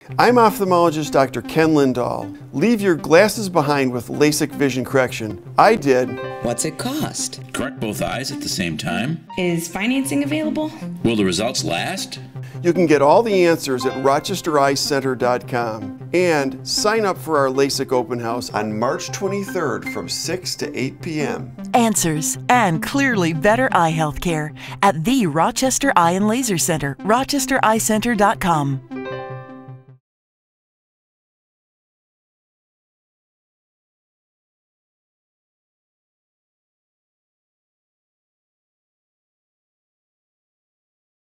I'm ophthalmologist Dr. Ken Lindahl. Leave your glasses behind with LASIK vision correction. I did. What's it cost? Correct both eyes at the same time? Is financing available? Will the results last? You can get all the answers at rochestereyecenter.com and sign up for our LASIK open house on March 23rd from 6 to 8 p.m. Answers and clearly better eye health care at the Rochester Eye and Laser Center, rochestereyecenter.com.